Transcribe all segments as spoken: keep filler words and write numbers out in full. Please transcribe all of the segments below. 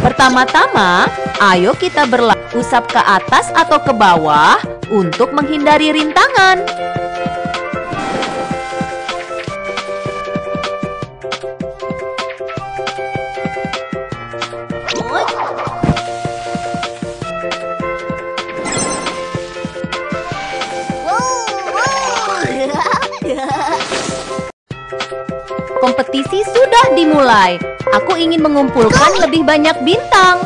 Pertama-tama, ayo kita berlari usap ke atas atau ke bawah untuk menghindari rintangan. Kompetisi sudah dimulai. Aku ingin mengumpulkan lebih banyak bintang.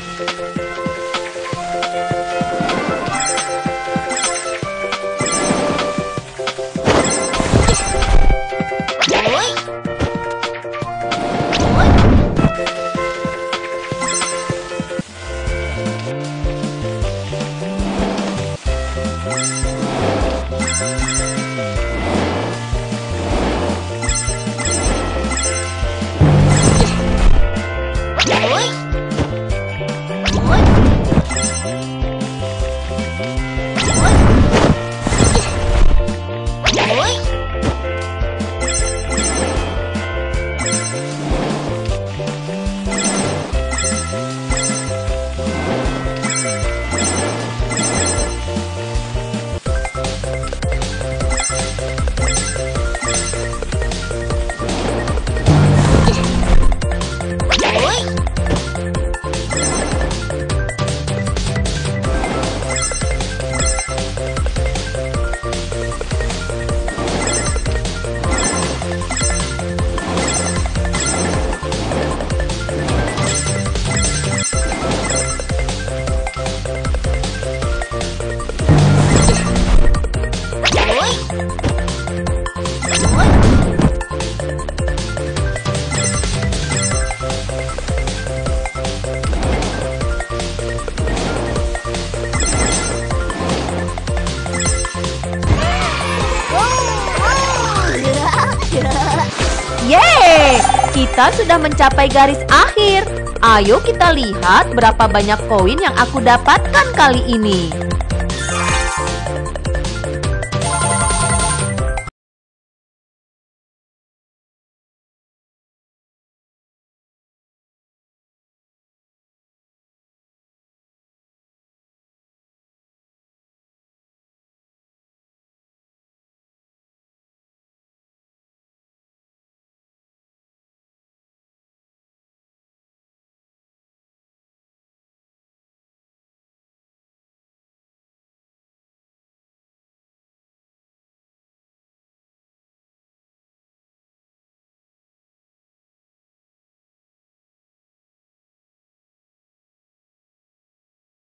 Yeay, kita sudah mencapai garis akhir. Ayo kita lihat berapa banyak koin yang aku dapatkan kali ini.